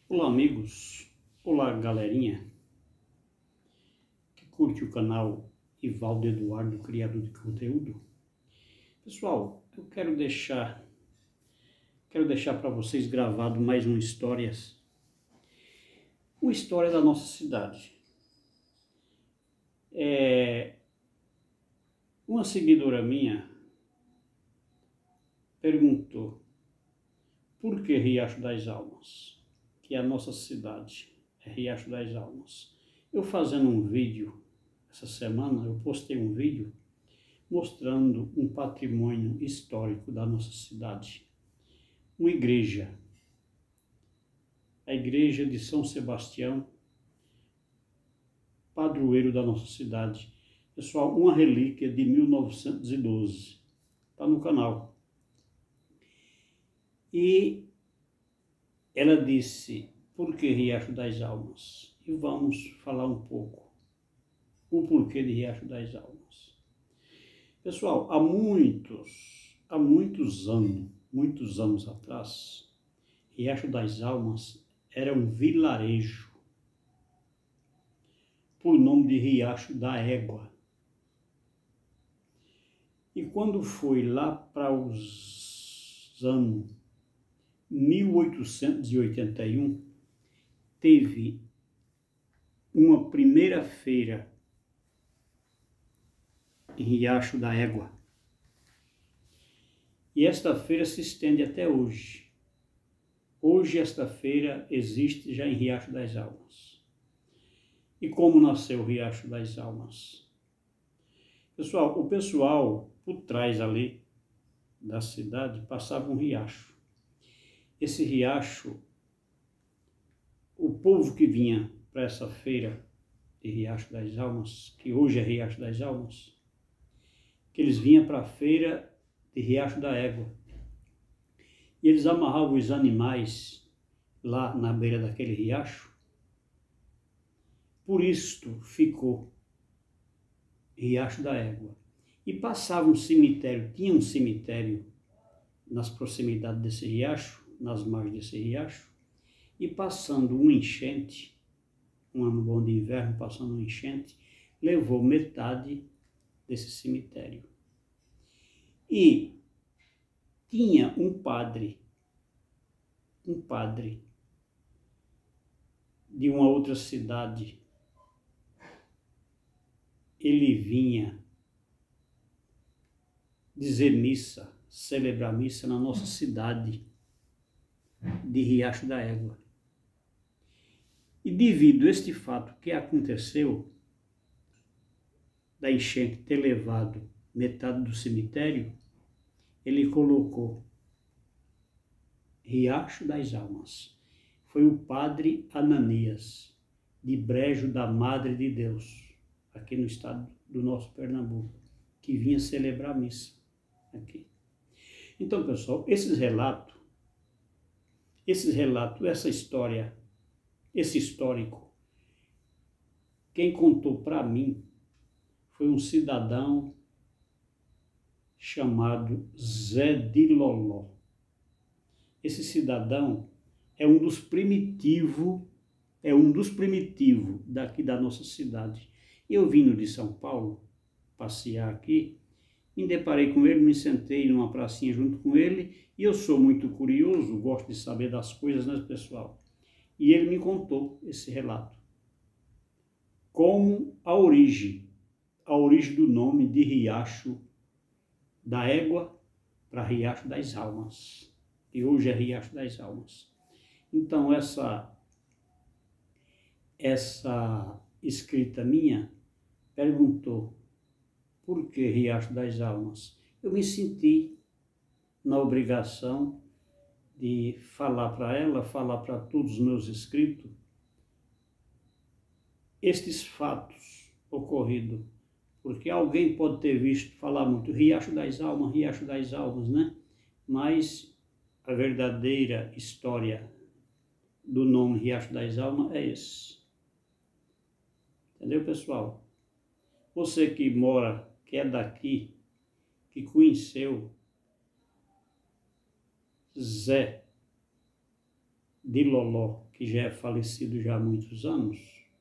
Olá amigos, olá galerinha que curte o canal Ivaldo Eduardo, criador de conteúdo. Pessoal, eu quero deixar para vocês gravado mais uma história da nossa cidade. Uma seguidora minha perguntou por que Riacho das Almas, que é a nossa cidade, é Riacho das Almas. Eu fazendo um vídeo, essa semana eu postei um vídeo mostrando um patrimônio histórico da nossa cidade. Uma igreja, a igreja de São Sebastião, padroeiro da nossa cidade. Pessoal, uma relíquia de 1912, está no canal. E ela disse, por que Riacho das Almas? E vamos falar um pouco o porquê de Riacho das Almas. Pessoal, há muitos anos atrás, Riacho das Almas era um vilarejo por nome de Riacho da Égua. E quando foi lá para os anos 1881, teve uma primeira feira em Riacho da Égua. E esta feira se estende até hoje. Hoje esta feira existe já em Riacho das Almas. E como nasceu Riacho das Almas? Pessoal, o pessoal por trás ali da cidade passava um riacho. Esse riacho, o povo que vinha para essa feira de Riacho das Almas, que hoje é Riacho das Almas, que eles vinham para a feira de Riacho da Égua. E eles amarravam os animais lá na beira daquele riacho. Por isto ficou Riacho da Égua. E passava um cemitério, tinha um cemitério nas proximidades desse riacho, nas margens desse riacho, e passando uma enchente, um ano bom de inverno, passando uma enchente, levou metade desse cemitério. E tinha um padre de uma outra cidade. Ele vinha dizer missa, celebrar missa na nossa cidade de Riacho da Égua. E devido a este fato que aconteceu, da enchente ter levado metade do cemitério, ele colocou Riacho das Almas. Foi o padre Ananias, de Brejo da Madre de Deus, aqui no estado do nosso Pernambuco, que vinha celebrar a missa aqui. Então, pessoal, esses relatos, essa história, esse histórico, quem contou para mim foi um cidadão chamado Zé de Loló. Esse cidadão é um dos primitivos daqui da nossa cidade. Eu vindo de São Paulo passear aqui, me deparei com ele, me sentei numa pracinha junto com ele, e eu sou muito curioso, gosto de saber das coisas, né, pessoal? E ele me contou esse relato. Como a origem do nome de Riacho da Égua para Riacho das Almas, que hoje é Riacho das Almas. Então essa escrita minha perguntou por que Riacho das Almas. Eu me senti na obrigação de falar para ela, falar para todos os meus inscritos, estes fatos ocorridos, porque alguém pode ter visto falar muito Riacho das Almas, né? Mas a verdadeira história do nome Riacho das Almas é esse. Entendeu, pessoal? Você que mora, que é daqui, que conheceu Zé de Loló, que já é falecido já há muitos anos,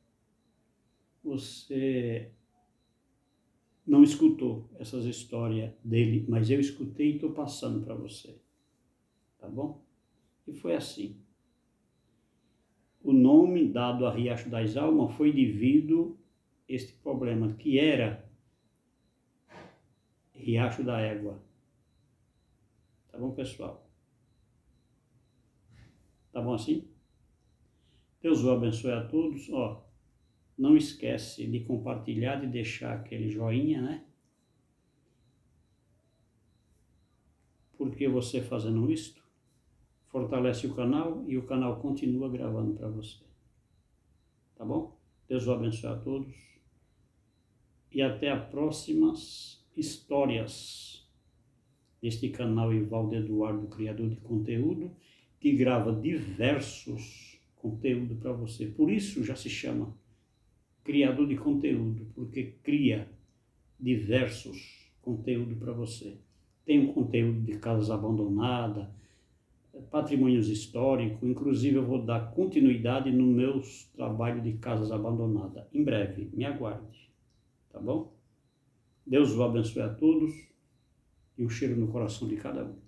você não escutou essas histórias dele, mas eu escutei e estou passando para você, tá bom? E foi assim. O nome dado a Riacho das Almas foi devido a este problema, que era Riacho da Égua. Tá bom, pessoal? Tá bom assim? Deus o abençoe a todos. Ó, não esquece de compartilhar, de deixar aquele joinha, né? Porque você fazendo isto, fortalece o canal e o canal continua gravando para você. Tá bom? Deus o abençoe a todos. E até as próximas histórias deste canal Ivaldo Eduardo, criador de conteúdo, que grava diversos conteúdos para você. Por isso já se chama criador de conteúdo, porque cria diversos conteúdos para você. Tem um conteúdo de casas abandonadas, patrimônios históricos, inclusive eu vou dar continuidade no meu trabalho de casas abandonadas. Em breve, me aguarde, tá bom? Deus o abençoe a todos e um cheiro no coração de cada um.